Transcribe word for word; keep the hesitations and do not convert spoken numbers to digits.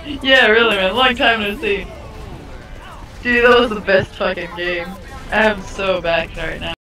Yeah, really, man. Long time no see. Dude, that was the best fucking game. I am so back right now.